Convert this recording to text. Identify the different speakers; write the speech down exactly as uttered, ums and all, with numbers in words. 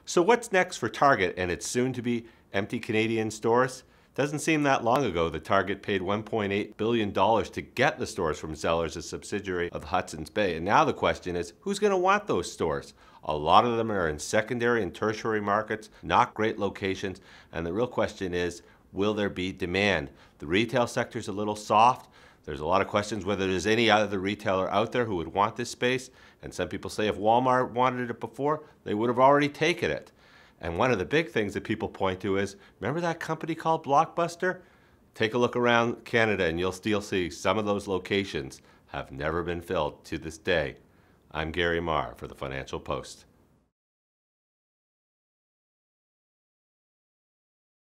Speaker 1: So what's next for Target and its soon-to-be empty Canadian stores? Doesn't seem that long ago that Target paid one point eight billion dollars to get the stores from Zellers, a subsidiary of Hudson's Bay. And now the question is, who's going to want those stores? A lot of them are in secondary and tertiary markets, not great locations. And the real question is, will there be demand? The retail sector's a little soft. There's a lot of questions whether there's any other retailer out there who would want this space. And some people say if Walmart wanted it before, they would have already taken it. And one of the big things that people point to is, remember that company called Blockbuster? Take a look around Canada and you'll still see some of those locations have never been filled to this day. I'm Garry Marr for the Financial Post.